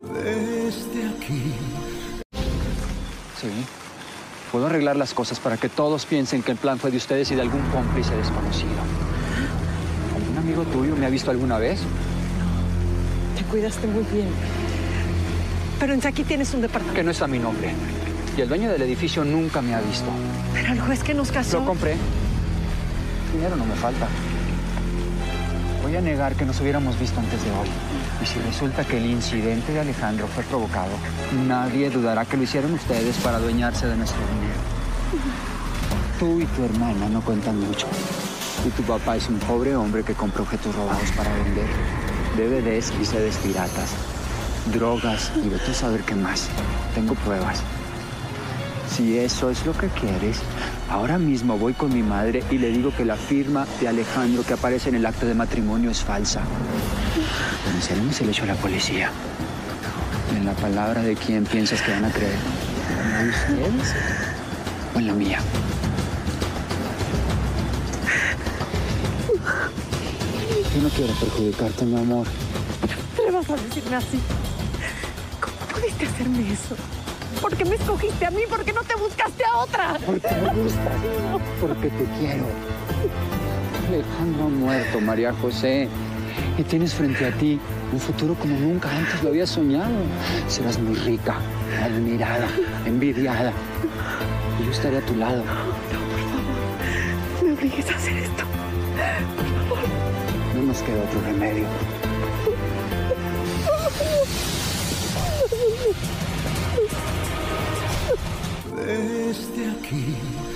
Desde aquí. Sí. Puedo arreglar las cosas para que todos piensen que el plan fue de ustedes y de algún cómplice desconocido. ¿Algún amigo tuyo me ha visto alguna vez? Te cuidaste muy bien. Pero en aquí tienes un departamento. Que no está mi nombre. Y el dueño del edificio nunca me ha visto. Pero el juez que nos casó... Lo compré. Dinero no me falta. Voy a negar que nos hubiéramos visto antes de hoy. Y si resulta que el incidente de Alejandro fue provocado, nadie dudará que lo hicieron ustedes para adueñarse de nuestro dinero. Tú y tu hermana no cuentan mucho. Y tu papá es un pobre hombre que compra objetos robados para vender. DVDs y CDs piratas. Drogas y vete a saber qué más. Tengo pruebas. Si eso es lo que quieres, ahora mismo voy con mi madre y le digo que la firma de Alejandro que aparece en el acta de matrimonio es falsa. Denunciaremos el hecho a la policía. ¿En la palabra de quién piensas que van a creer? ¿En la de ustedes o en la mía? Yo no quiero perjudicarte, mi amor. ¿Qué vas a decirme así? ¿Cómo pudiste hacerme eso? ¿Por qué me escogiste a mí? ¿Por qué no te buscaste a otra? Porque me gustas, porque te quiero. Alejandro ha muerto, María José. Y tienes frente a ti un futuro como nunca antes lo habías soñado. Serás muy rica, admirada, envidiada. Y yo estaré a tu lado. No, por favor. No me obligues a hacer esto. Por favor. No nos queda otro remedio. Desde aquí.